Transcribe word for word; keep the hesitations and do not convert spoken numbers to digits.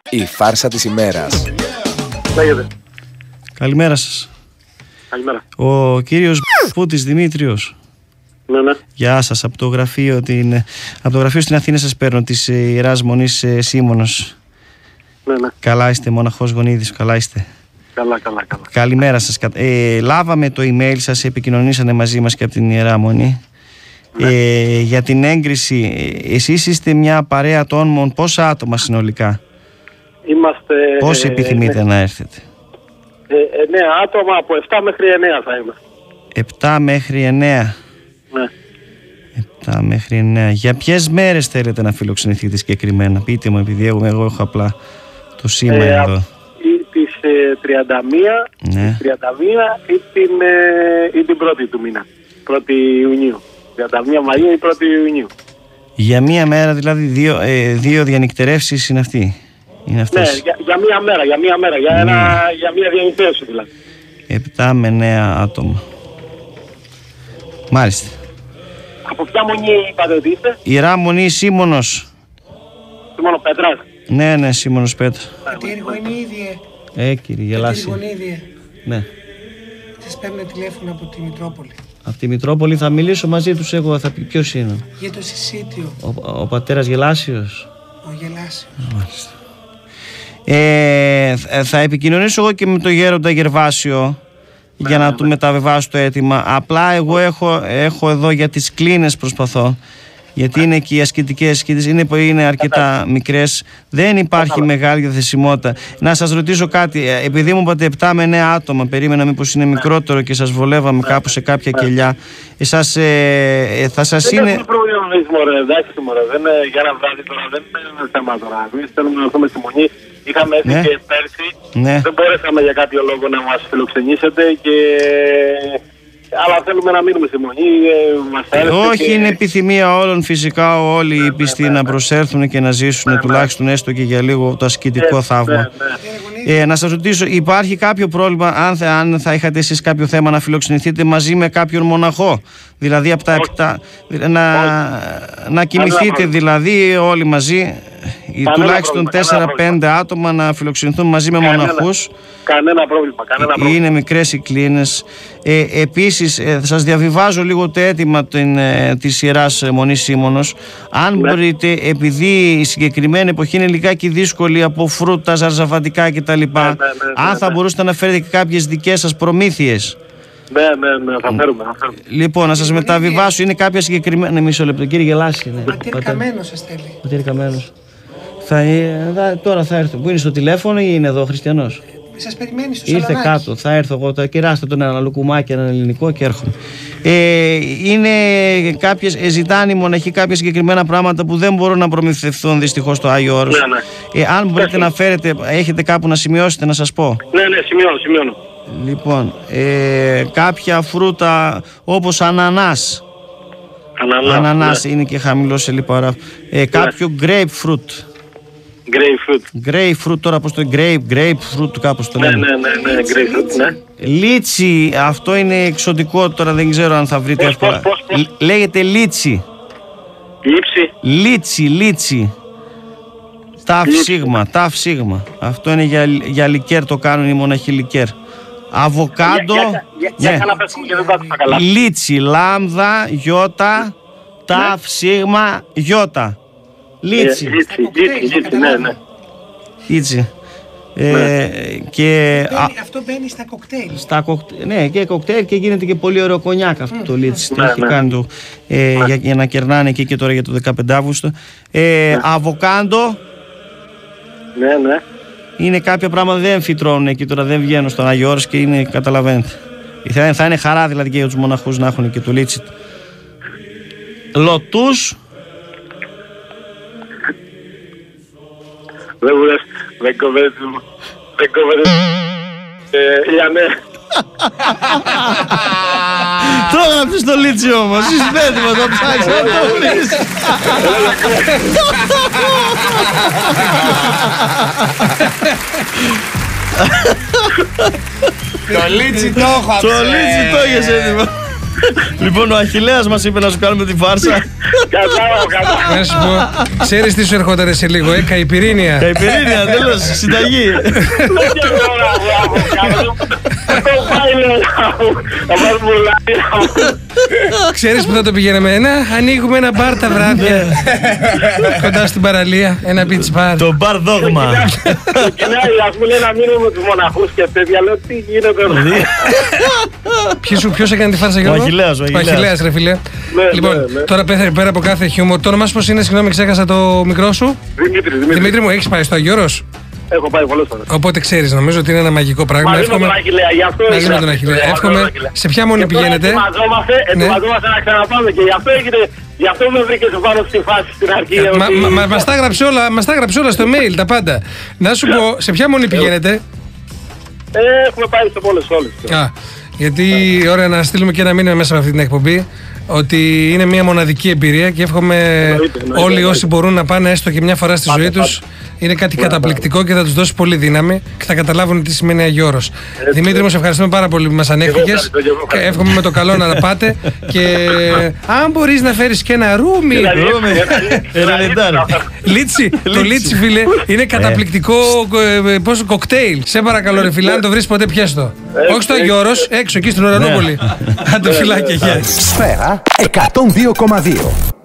Η φάρσα της ημέρας. Λέγεται. Καλημέρα σας. Καλημέρα. Ο κύριος Πούτης Δημήτριος. Ναι, ναι. Γεια σας. Από το γραφείο, την... από το γραφείο στην Αθήνα σας παίρνω, της Ιεράς Μονής Σίμωνος. Ναι, ναι. Καλά είστε, μοναχός Γονίδης, καλά είστε. Καλά, καλά, καλά. Καλημέρα σας. Ε, λάβαμε το email σας, επικοινωνήσανε μαζί μας και από την Ιερά Μονή. Ναι. Ε, για την έγκριση, εσείς είστε μια παρέα ατόμων, πόσα άτομα συνολικά? Είμαστε... Πόσοι ε, επιθυμείτε ε, να έρθετε? Ε, εννέα άτομα, από επτά μέχρι εννέα θα είμαι. επτά μέχρι εννέα. Ναι. επτά μέχρι εννέα. Για ποιες μέρες θέλετε να φιλοξενηθείτε συγκεκριμένα? Πείτε μου, επειδή εγώ, εγώ έχω απλά το σήμα ε, εδώ. Τις ε, τριάντα μία, ναι. τριάντα μία ή την, ε, ή την πρώτη του μήνα. πρώτη Ιουνίου. τριάντα μία Μαΐου ή πρώτη Ιουνίου. Για μία μέρα δηλαδή, δύο, ε, δύο διανυκτερεύσεις είναι αυτή. Είναι αυτές. Ναι, για, για μία μέρα, για μία μέρα, για, ένα, για μία διανυκτέρευση δηλαδή. επτά με εννέα άτομα. Μάλιστα. Από ποια μονή είπατε ότι είστε? Ιερά Μονή Σίμωνος. Σίμωνο Πέτρας. Ναι, ναι, Σίμωνος Πέτρας. Κατήργο είναι ίδιε. Ε, κύριε, γελάσια. Κατήργο είναι ίδιε. Ναι. Σας παίρνω τηλέφωνο από τη Μητρόπολη. Από τη Μητρόπολη θα μιλήσω μαζί τους εγώ, θα πει ποιος είναι? Για το Συσίτιο. Ο, ο πατέρας Γελάσιος. Ο Γελάσιος. Μάλιστα. Ε, θα επικοινωνήσω εγώ και με τον Γέροντα Γερβάσιο για να του μεταβιβάσω το αίτημα. Απλά εγώ έχω, έχω εδώ για τις κλίνες προσπαθώ, γιατί είναι και οι ασκητικές σκήτες, είναι, είναι αρκετά μικρές, δεν υπάρχει μεγάλη διαθεσιμότητα. Να σας ρωτήσω κάτι, επειδή μου είπατε επτά με εννέα άτομα, περίμενα μήπως είναι μικρότερο και σας βολεύαμε κάπου σε κάποια κελιά. Εσάς ε, θα σας είναι... Δεν είναι πρόβλημα, μωρέ, εντάξει μωρέ, δεν είναι για ένα βράδυ τώρα, δεν είναι θέμα τώρα. Εμείς θέλουμε να έρθουμε στη Μονή, είχαμε έρθει ναι. και πέρσι, ναι. δεν μπορέσαμε για κάποιο λόγο να μας φιλοξενήσετε και... Αλλά θέλουμε να μείνουμε στη Μονή, μας άρεσε. Όχι, και... είναι επιθυμία όλων φυσικά όλοι οι πιστοί ναι, ναι, ναι. να προσέλθουν και να ζήσουν ναι, τουλάχιστον ναι. έστω και για λίγο το ασκητικό ναι, θαύμα. Ναι, ναι. Ε, να σας ρωτήσω, υπάρχει κάποιο πρόβλημα αν θα, αν θα είχατε εσείς κάποιο θέμα να φιλοξενηθείτε μαζί με κάποιον μοναχό? Δηλαδή από τα επτά, να, να κοιμηθείτε δηλαδή όλοι μαζί, τουλάχιστον τέσσερα πέντε άτομα να φιλοξενηθούν μαζί με κανένα, μοναχούς. Κανένα πρόβλημα, κανένα πρόβλημα. Είναι μικρές οι κλίνες. Ε, επίσης ε, θα σας διαβιβάζω λίγο το αίτημα την, ε, της Ιεράς Μονής Σίμωνος. Αν ναι. μπορείτε, επειδή η συγκεκριμένη εποχή είναι λιγάκι δύσκολη από φρούτα, ζαρζαβατικά κτλ. Ναι, ναι, ναι, αν θα ναι. μπορούσατε να φέρετε και κάποιες δικές σας προμήθειες. Ναι, ναι, ναι, θα φέρουμε, θα φέρουμε. Λοιπόν, να σας μεταβιβάσω, είναι κάποια συγκεκριμένα. Ναι, μισό λεπτό, κύριε Γελάση. Ναι. Πατήρ Καμένος σας στέλνει. Πατήρ Καμένος. Θα, θα, τώρα θα έρθω. Πού είναι, στο τηλέφωνο ή είναι εδώ, Χριστιανός? Σας περιμένει στο Ήρθε σαλονάκι. κάτω, θα έρθω εγώ. Θα κεράστε τον ένα λουκουμάκι, ένα ελληνικό και έρχομαι. Ε, είναι κάποιες, ε, ζητάνε οι μοναχοί κάποια συγκεκριμένα πράγματα που δεν μπορούν να προμηθευθούν δυστυχώς στο Άγιο Όρος. Ναι, ναι. Ε, αν μπορείτε ναι. να φέρετε, έχετε κάπου να σημειώσετε, να σας πω. Ναι, ναι, σημειώνω, σημειώνω. Λοιπόν, ε, κάποια φρούτα όπως ανανάς. Ανανά, Ανανάς ναι. είναι και χαμηλό σε λιπαρά. Ε, κάποιο ναι. grapefruit. Grapefruit. Grapefruit, τώρα πώς το grape, grapefruit κάπως το ναι, λέμε. Ναι, ναι, ναι, grapefruit, ναι. Λίτσι, αυτό είναι εξωτικό τώρα, δεν ξέρω αν θα βρείτε πώς, εύκολα. Πώς, πώς, πώς. Λέγεται λίτσι. Λίτσι. Λίτσι, λίτσι. Ταφ σίγμα, ταφ σίγμα. Αυτό είναι για, για λικέρ, το κάνουν οι μοναχοί λικέρ. Αβοκάντο. Για, για, για, για, ναι. Λίτσι, λάμδα, γιώτα, ταφ σίγμα, γιώτα. Λίτσι. Ε, λίτσι, λίτσι, λίτσι, ναι, ναι. Λίτσι. Ε, ναι. και, μπαίνει, α, αυτό μπαίνει στα κοκτέιλ. Στα κοκτέιλ, ναι, και κοκτέιλ και γίνεται και πολύ ωραίο κονιάκ αυτό mm. το λίτσι. Ναι, το έχει ναι. κάνει το, ε, ναι. για, για να κερνάνε και, και τώρα για το δεκαπέντε Αυγούστου. Ε, ναι. Αβοκάντο. Ναι, ναι. Είναι κάποια πράγματα δεν φυτρώνουν εκεί τώρα, δεν βγαίνουν στον Άγιο Όρος και είναι, καταλαβαίνετε. Θα, θα είναι χαρά δηλαδή και για τους μοναχούς να έχουν και το λίτσι. Λωτούς. Δεν μου λες, δεν κοβέρεις μου, δεν κοβέρεις ε, Λιανέ. Το έγραψες στο λίτσι όμως, είσαι έτοιμος να ψάξεις να το βρεις. Το λίτσι το έχω. Το λίτσι το έχεις έτοιμο. Λοιπόν, ο Αχιλλέας μας είπε να σου κάνουμε τη φάρσα. Κατάλαβα, κατάλαβα. Να σου πω, ξέρεις τι σου ερχόταν σε λίγο, ε, καϊπυρίνια. Καϊπυρίνια, τέλος, συνταγή. Δεν ξέρω τώρα, μπράβο, κάνω. Το πάει, λέω, θα πάρω πουλάει. Ξέρεις που θα το πηγαίναμε, ένα, ανοίγουμε ένα μπαρ τα βράδια. Κοντά στην παραλία, ένα beach bar. Το μπαρ δόγμα. Ξεκινάει, ας μου λέει να μείνουμε με τους μοναχούς και τέτοια, λέω τι γίνεται εδώ. Ποιος, σου- ποιος έκανε τη φάρσα, Γιώργο? Ο Αχιλλέας, ο Ο Αχιλλέας. Αχιλλέας, ρε φίλε. Λοιπόν, ναι, ναι. τώρα πέρα, πέρα από κάθε χιούμορ, το όνομά σου πώς είναι, συγγνώμη, ξέχασα το μικρό σου. Δημήτρη, Δημήτρη. Δημήτρη μου, έχεις πάει στο Αγιώρος? Έχω πάει πολλές φορές. Οπότε ξέρεις, νομίζω ότι είναι ένα μαγικό πράγμα. Μαζί με τον Αχιλλέα, γι' αυτό Μαζί με τον Αχιλλέα. Εύχομαι. Σε ποια μόνη πηγαίνετε? Ετοιμαζόμαστε, Ναι. ετοιμαζόμαστε να ξαναπάμε και γι' αυτό έγινε. Γι' αυτό με βρήκες πάνω στη φάση στην αρχή. Μα, ότι- μα, μα, μας τα έγραψε όλα, μας τα έγραψε όλα στο mail, τα πάντα. Να σου πω, σε ποια μόνη πηγαίνετε? Ε, έχουμε πάει σε πολλές όλες. Α, γιατί ωραία να στείλουμε και ένα μήνυμα μέσα από αυτή την εκπομπή ότι είναι μια μοναδική εμπειρία και εύχομαι Εννοείται, εννοείται, όλοι εννοείται. όσοι μπορούν να πάνε έστω και μια φορά στη Πάτε, ζωή πάτε. τους είναι κάτι καταπληκτικό και θα τους δώσει πολύ δύναμη και θα καταλάβουν τι σημαίνει Αγιώρος. Δημήτρη μου, σε ευχαριστούμε πάρα πολύ που μας ανέχτηκες ευχαριστώ, και εγώ και ευχαριστώ. εύχομαι με το καλό να πάτε και αν μπορείς να φέρεις και ένα ρούμι. Ερενεντάρι. Λίτσι, το λίτσι φίλε είναι καταπληκτικό ε, ε, πώς, κοκτέιλ. Σε παρακαλώ ρε φίλε, αν το βρεις ποτέ πιέστο. Όχι στο Αγιώρος, έξω εκεί στην Ουρανούπολη. Άντε φιλάκια, γεια. Σφαίρα εκατόν δύο κόμμα δύο.